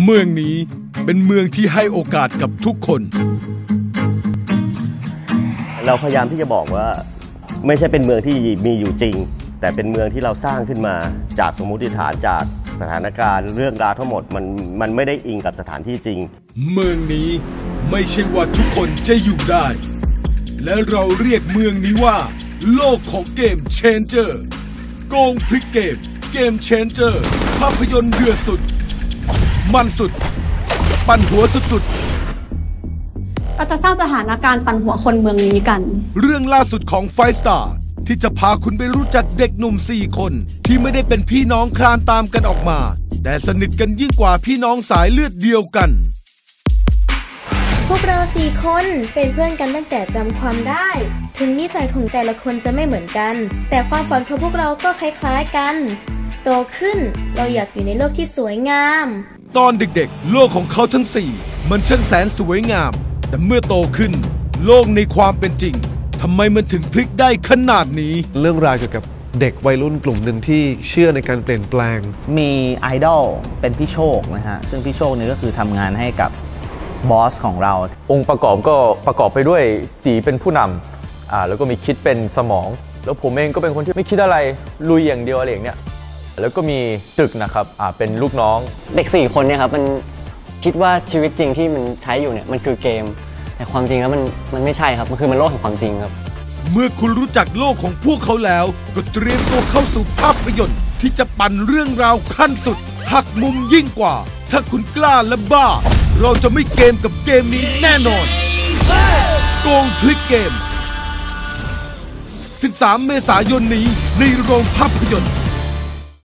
เมืองนี้เป็นเมืองที่ให้โอกาสกับทุกคนเราพยายามที่จะบอกว่าไม่ใช่เป็นเมืองที่มีอยู่จริงแต่เป็นเมืองที่เราสร้างขึ้นมาจากสมมติฐานจากสถานการณ์เรื่องราวทั้งหมดมันไม่ได้อิงกับสถานที่จริงเมืองนี้ไม่ใช่ว่าทุกคนจะอยู่ได้และเราเรียกเมืองนี้ว่าโลกของเกมเชนเจอร์โกงพลิกเกมเชนเจอร์ภาพยนตร์เดือดสุดมันสุดปั่นหัวสุดเราจะสร้างสถานการณ์ปั่นหัวคนเมืองนี้กันเรื่องล่าสุดของไฟสตาร์ที่จะพาคุณไปรู้จักเด็กหนุ่ม4 คนที่ไม่ได้เป็นพี่น้องคลานตามกันออกมาแต่สนิทกันยิ่งกว่าพี่น้องสายเลือดเดียวกันพวกเรา4 คนเป็นเพื่อนกันตั้งแต่จำความได้ถึงนิสัยของแต่ละคนจะไม่เหมือนกันแต่ความฝันของพวกเราก็คล้ายๆกันโตขึ้นเราอยากอยู่ในโลกที่สวยงามตอนเด็กๆโลกของเขาทั้ง4มันช่างแสนสวยงามแต่เมื่อโตขึ้นโลกในความเป็นจริงทำไมมันถึงพลิกได้ขนาดนี้เรื่องราวเกี่ยวกับเด็กวัยรุ่นกลุ่มหนึ่งที่เชื่อในการเปลี่ยนแปลงมีไอดอลเป็นพี่โชคนะฮะซึ่งพี่โชคนี่ก็คือทำงานให้กับบอสของเราองค์ประกอบก็ประกอบไปด้วยตีเป็นผู้นำแล้วก็มีคิดเป็นสมองแล้วผมเองก็เป็นคนที่ไม่คิดอะไรลุยอย่างเดียวอะไรอย่างเนี้ยแล้วก็มีตึกนะครับเป็นลูกน้องเด็ก4 คนเนี่ยครับมันคิดว่าชีวิตจริงที่มันใช้อยู่เนี่ยมันคือเกมแต่ความจริงแล้วมันไม่ใช่ครับมันคือโลกแห่งความจริงครับเมื่อคุณรู้จักโลกของพวกเขาแล้วก็เตรียมตัวเข้าสู่ภาพยนตร์ที่จะปั่นเรื่องราวขั้นสุดหักมุมยิ่งกว่าถ้าคุณกล้าและบ้าเราจะไม่เกมกับเกมนี้แน่นอนโกงพลิกเกม13 เมษายนนี้ในโรงภาพยนตร์